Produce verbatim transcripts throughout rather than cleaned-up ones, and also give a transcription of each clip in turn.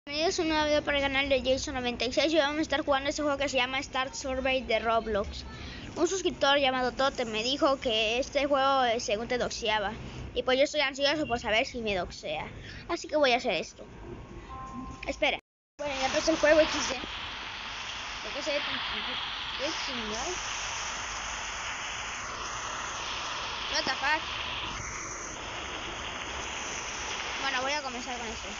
Bienvenidos a un nuevo video para el canal de Jason noventa y seis y vamos a estar jugando este juego que se llama Start Survey de Roblox. Un suscriptor llamado Tote me dijo que este juego eh, según te doxeaba. Y pues yo estoy ansioso por saber si me doxea. Así que voy a hacer esto. Espera. Bueno, ya empezó el juego equis de. ¿De qué se ve tan similar? What the fuck. Bueno, voy a comenzar con esto.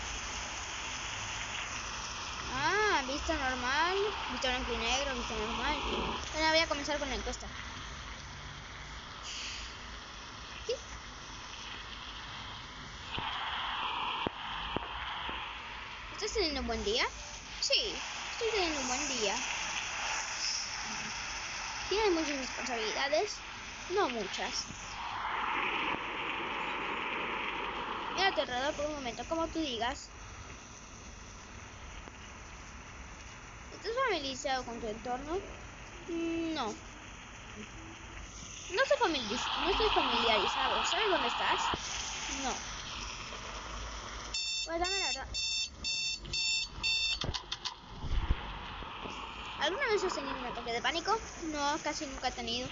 Ah, vista normal, vista blanco y negro, vista normal. Bueno, voy a comenzar con la encuesta. ¿Sí? ¿Estás teniendo un buen día? Sí, estoy teniendo un buen día. ¿Tienes muchas responsabilidades? No muchas. Mira a tu alrededor por un momento, como tú digas. ¿Estás familiarizado con tu entorno? No. No estoy, familiariz no estoy familiarizado. ¿Sabes dónde estás? No. Pues dame la verdad. ¿Alguna vez has tenido un ataque de pánico? No, casi nunca he tenido.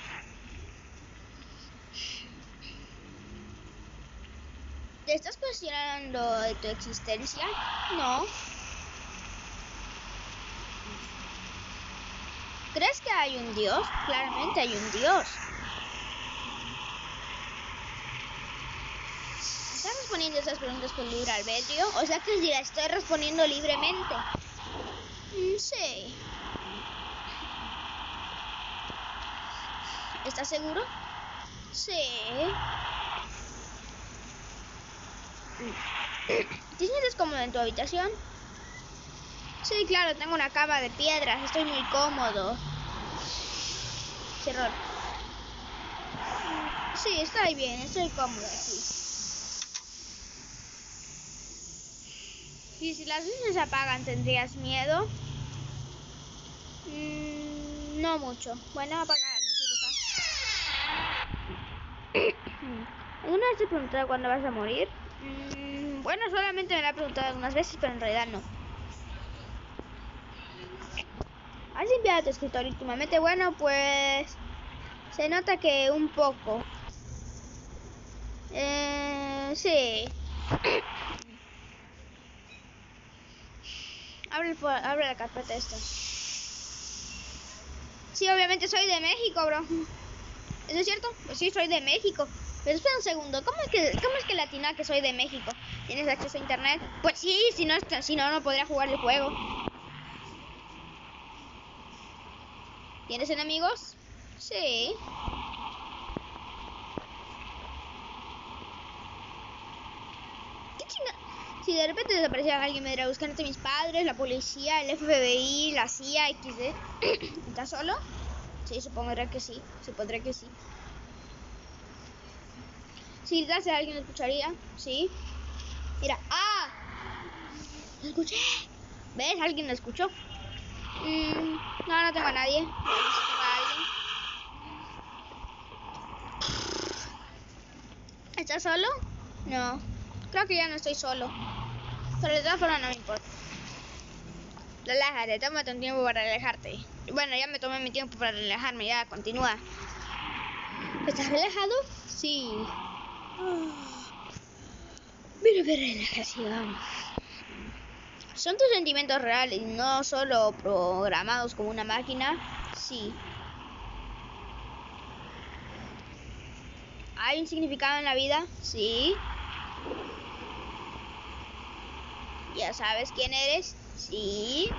¿Te estás cuestionando de tu existencia? No. ¿Crees que hay un Dios? Claramente hay un Dios. ¿Estás respondiendo esas preguntas con libre albedrío? O sea que si la estoy respondiendo libremente. Mm, sí. ¿Estás seguro? Sí. ¿Te sientes cómodo en tu habitación? Sí, claro, tengo una cama de piedras, estoy muy cómodo. Error. Sí, estoy bien, estoy cómodo aquí. ¿Y si las luces se apagan, tendrías miedo? Mm, no mucho. Bueno, apaga las luces, papá. ¿Alguna vez te he preguntado cuándo vas a morir? Mm, bueno, solamente me lo he preguntado algunas veces, pero en realidad no. ¿Has limpiado tu escritorio últimamente? Bueno, pues se nota que un poco. Eh, sí. Abre, el, abre la carpeta esta. Sí, obviamente soy de México, bro. ¿Eso es cierto? Pues sí, soy de México. Pero espera un segundo, ¿cómo es que, cómo es que latina que soy de México? ¿Tienes acceso a internet? Pues sí, si no, si no, no podría jugar el juego. ¿Tienes enemigos? Sí. ¿Qué chinga? Si de repente desapareciera alguien, me diría buscándote mis padres, la policía, el F B I, la C I A, equis de. ¿Estás solo? Sí, supondré que sí. Supondré que sí. Si gritase a alguien, ¿lo escucharía? Sí. Mira. ¡Ah! ¿Lo escuché? ¿Ves? ¿Alguien lo escuchó? Mm, no, no tengo a nadie. No sé si tengo a alguien. ¿Estás solo? No. Creo que ya no estoy solo. Pero de todas formas no me importa. Relájate, tómate un tiempo para relajarte. Bueno, ya me tomé mi tiempo para relajarme, ya, continúa. ¿Estás relajado? Sí. Oh. Mira qué relajación. ¿Son tus sentimientos reales, no solo programados como una máquina? Sí. ¿Hay un significado en la vida? Sí. ¿Ya sabes quién eres? Sí.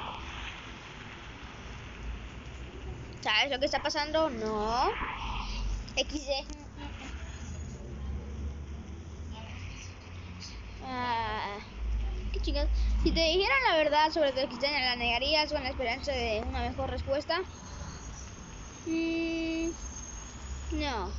¿Sabes lo que está pasando? No. equis de. Ah, qué chingados. Si te dijeran la verdad sobre tu existencia, ¿la negarías con la esperanza de una mejor respuesta? Mm, no.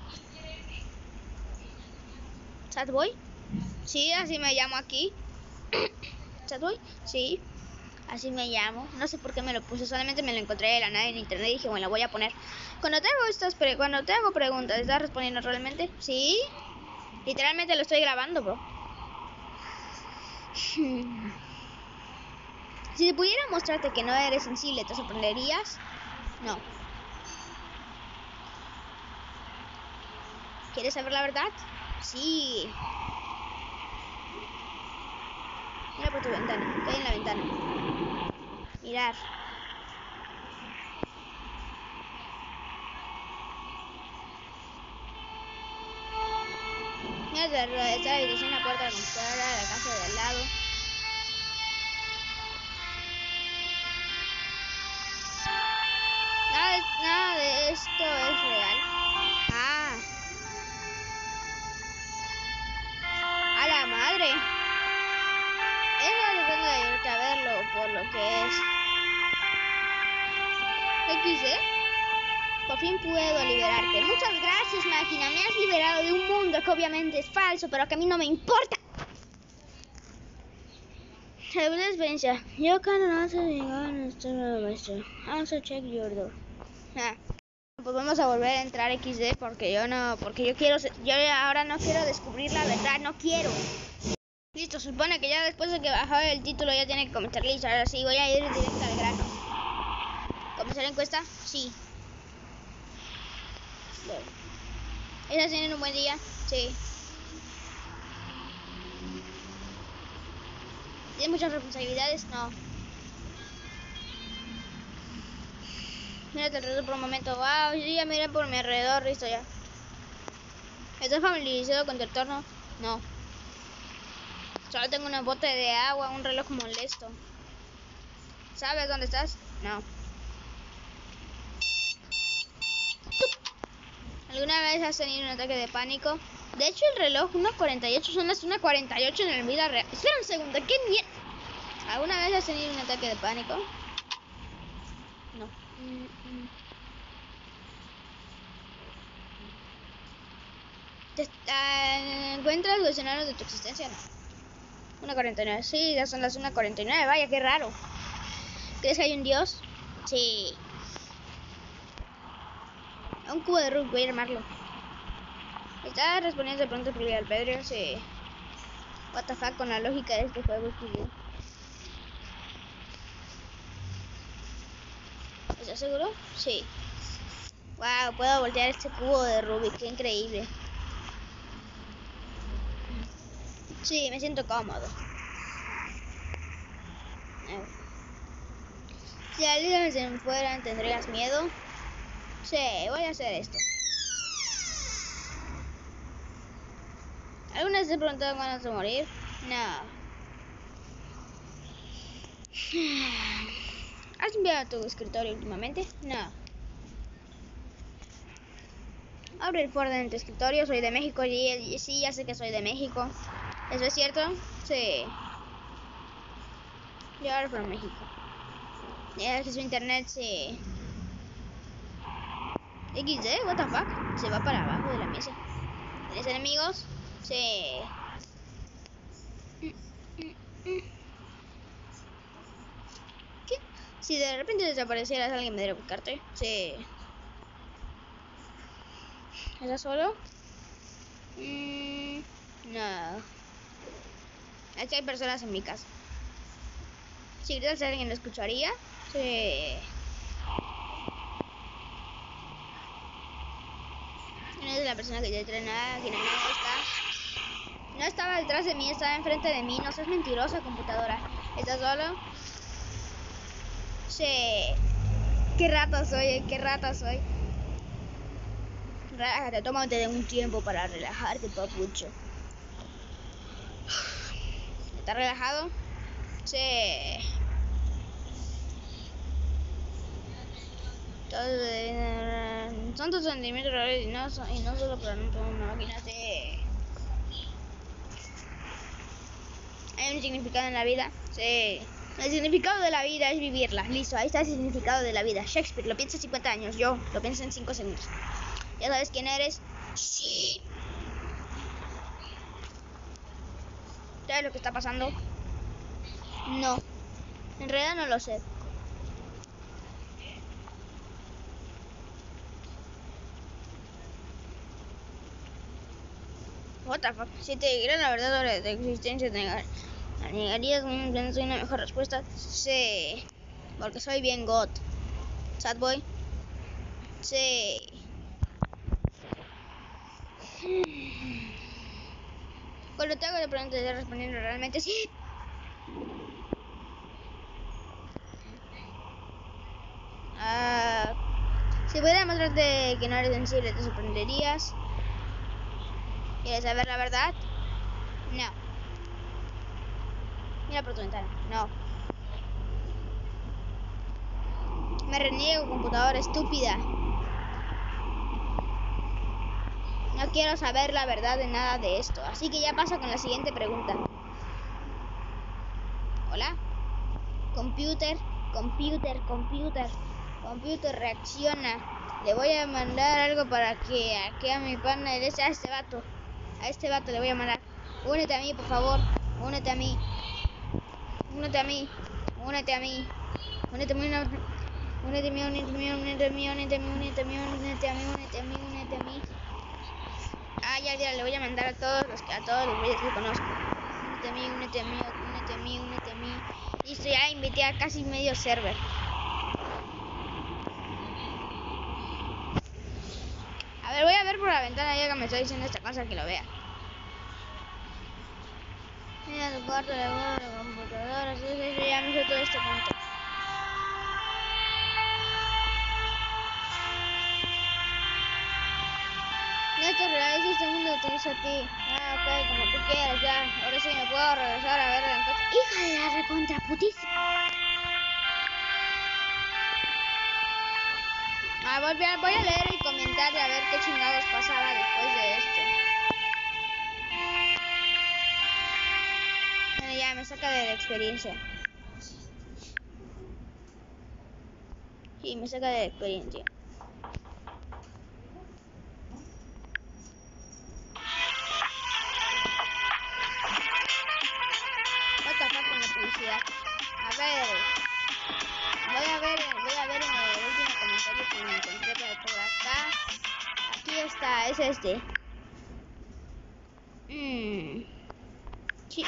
¿Sadboy? Sí, así me llamo aquí. ¿Sadboy? Sí, así me llamo. No sé por qué me lo puse, solamente me lo encontré de la nada en internet y dije, bueno, lo voy a poner. Cuando te hago estas pre cuando te hago preguntas, ¿estás respondiendo realmente? Sí. Literalmente lo estoy grabando, bro. Si pudiera mostrarte que no eres sensible, ¿te sorprenderías? No. ¿Quieres saber la verdad? Sí. Mira por tu ventana. ¿Qué hay en la ventana? Mirar. Mira alrededor de esta habitación, la puerta de la computadora, la casa de al lado. Nada de, nada de esto es real. Ah. A la madre. Esa tratando de ayudarte a verlo por lo que es. equis de. Por fin puedo liberarte. Muchas gracias, máquina. Me has liberado de un mundo que obviamente es falso, pero que a mí no me importa. Segunda experiencia. Yo can also llegar a nuestro maestro. Also check your door. Ah. Pues vamos a volver a entrar equis de porque yo no, porque yo quiero, yo ahora no quiero descubrir la verdad, no quiero. Listo, supone que ya después de que bajó el título ya tiene que comenzar listo. Ahora sí, voy a ir directo al grano. ¿Comenzar la encuesta? Sí. ¿Estás teniendo un buen día? Sí. ¿Tienes muchas responsabilidades? No. Mírate alrededor por un momento. Wow, sí, ya miré por mi alrededor, listo ya. ¿Estás familiarizado con tu entorno? No. Solo tengo una bote de agua, un reloj molesto. ¿Sabes dónde estás? No. ¿Alguna vez has tenido un ataque de pánico? De hecho, el reloj uno cuarenta y ocho son las una cuarenta y ocho en la vida real. Espera un segundo, ¿qué mierda? ¿Alguna vez has tenido un ataque de pánico? No. ¿Te uh, encuentras los escenarios de tu existencia? No. una cuarenta y nueve. Sí, ya son las una cuarenta y nueve. Vaya, qué raro. ¿Crees que hay un dios? Sí. Un cubo de Rubik, voy a armarlo. ¿Estás respondiendo de pronto por al Pedro? Sí. What the fuck con la lógica de este juego, tío. ¿Estás seguro? Sí. Wow, puedo voltear este cubo de Rubik, qué increíble. Sí, me siento cómodo. A ver. Si alguien se me fuera, ¿tendrías miedo? Sí, voy a hacer esto. ¿Alguna vez te preguntaron cuándo vas a morir? No. ¿Has limpiado tu escritorio últimamente? No. Abre el Ford en tu escritorio, soy de México. Y sí, ya sé que soy de México. ¿Eso es cierto? Sí. Yo ahora from México. Ya que su internet se... equis de, what the fuck. Se va para abajo de la mesa. ¿Tienes enemigos? Sí. ¿Qué? Si de repente desaparecieras, alguien me debería buscarte. Sí. ¿Estás solo? Mm, no. Aquí hay personas en mi casa. Si gritas, ¿alguien lo escucharía? Sí. ¿Quién es la persona que te entrena? ¿Quién no está? No estaba detrás de mí, estaba enfrente de mí. No seas mentirosa, computadora. ¿Estás solo? Sí. Qué rata soy, qué rata soy. Relájate, tómate un tiempo para relajarte, papucho. ¿Estás relajado? Sí. Entonces, son tus sentimientos reales y no, y no solo para una máquina. Sí. ¿Hay un significado en la vida? Sí. El significado de la vida es vivirla. Listo, ahí está el significado de la vida. Shakespeare lo piensa en cincuenta años, yo lo pienso en cinco segundos. ¿Ya sabes quién eres? Sí. ¿Sabes lo que está pasando? No. En realidad no lo sé. What the fuck? Si te dijeran la verdad sobre tu existencia, te negar. ¿Negarías un soy una mejor respuesta? Sí. Porque soy bien God. Sad boy. Sí. Cuando te hago de pregunta estoy respondiendo realmente sí. Ah, si pudiera mostrarte que no eres sensible, te sorprenderías. ¿Quieres saber la verdad? No. Mira por tu ventana. No. Me reniego, computadora estúpida. No quiero saber la verdad de nada de esto. Así que ya paso con la siguiente pregunta. Hola. Computer, computer, computer. Computer, reacciona. Le voy a mandar algo para que aquí a mi pana, a este vato. A este vato le voy a mandar. Únete a mí, por favor. Únete a mí. Únete a mí. Únete a mí. Únete a mí. Únete a mí, únete a mí, únete a mí, únete a mí, únete a mí, únete a mí, únete a mí, únete a mí. Ah, ya, ya, le voy a mandar a todos los que a todos los güeyes que conozco. Únete a mí, únete a mí, únete a mí, únete a mí. Listo, ya invité a casi medio server. A ver, voy a ver por la ventana ya que me está diciendo esta cosa que lo vea. Mira tu cuarto, de la computadora, sí, sí, sí, ya me sé todo este punto. No esto es real, este mundo te dice a ti. Ah, ok, como tú quieras, ya. Ahora sí me puedo regresar a ver la cosa. Hija de la recontraputísima. Ah, voy a, voy a leer el comentario a ver qué chingados pasaba después de esto. Bueno, ya me saca de la experiencia. Sí, me saca de la experiencia. What the fuck con la publicidad. A ver. Voy a ver, voy a ver en el último comentario que me encontré por acá. Aquí está, es este. Mmm. Sí.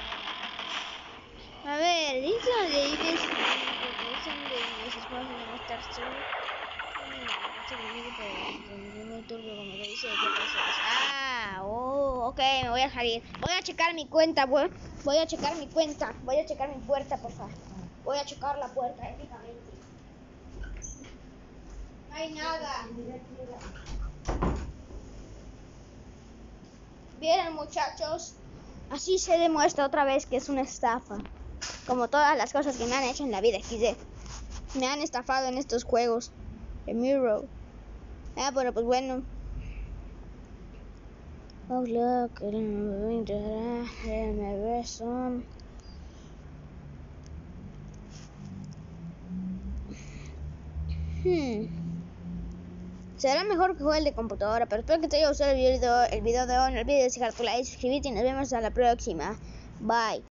A ver, dice de Ives dicen de los esposos de Master Sword. Muy turbio como lo dice. Ah, oh, ok, me voy a salir. Voy a checar mi cuenta, voy, voy a checar mi cuenta. Voy a checar mi puerta, por favor. Voy a checar la puerta, éticamente. No hay nada. Bien, muchachos. Así se demuestra otra vez que es una estafa. Como todas las cosas que me han hecho en la vida equis de. Me han estafado en estos juegos. The Mirror. Ah, pero pues bueno. Oh, look, me beso. Hmm. Será mejor que juegue el de computadora, pero espero que te haya gustado el video, el video de hoy. No olvides dejar tu like, suscribirte y nos vemos a la próxima. Bye.